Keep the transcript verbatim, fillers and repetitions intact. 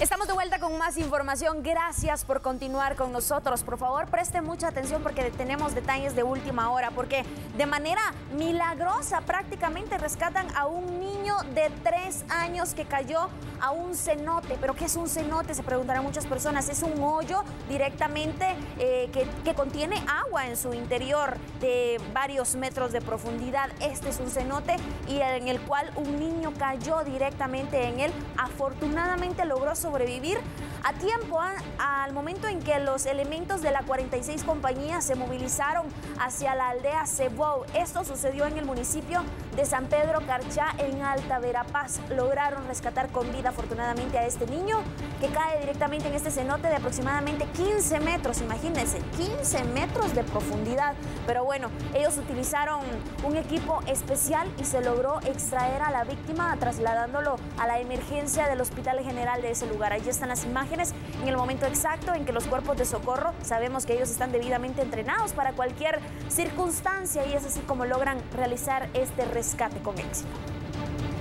Estamos de vuelta con más información. Gracias por continuar con nosotros. Por favor, preste mucha atención porque tenemos detalles de última hora, porque de manera milagrosa prácticamente rescatan a un niño de tres años que cayó a un cenote. ¿Pero qué es un cenote? Se preguntarán muchas personas. Es un hoyo directamente eh, que, que contiene agua en su interior de varios metros de profundidad. Este es un cenote y en el cual un niño cayó directamente en él. Afortunadamente logró sobrevivir a tiempo, ¿eh? Al momento en que los elementos de la cuarenta y seis compañía se movilizaron hacia la aldea Cebou. Esto sucedió en el municipio de San Pedro Carchá, en Alta Verapaz. Lograron rescatar con vida afortunadamente a este niño que cae directamente en este cenote de aproximadamente quince metros, imagínense, quince metros de profundidad. Pero bueno, ellos utilizaron un equipo especial y se logró extraer a la víctima trasladándolo a la emergencia del Hospital General de ese lugar. Allí están las imágenes en el momento exacto en que los cuerpos de socorro, sabemos que ellos están debidamente entrenados para cualquier circunstancia y es así como logran realizar este rescate con éxito.